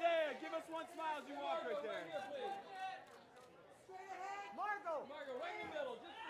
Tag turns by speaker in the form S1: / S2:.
S1: Isaiah, give us one smile as you walk right there.
S2: Margot!
S3: Margo, right in the middle. Just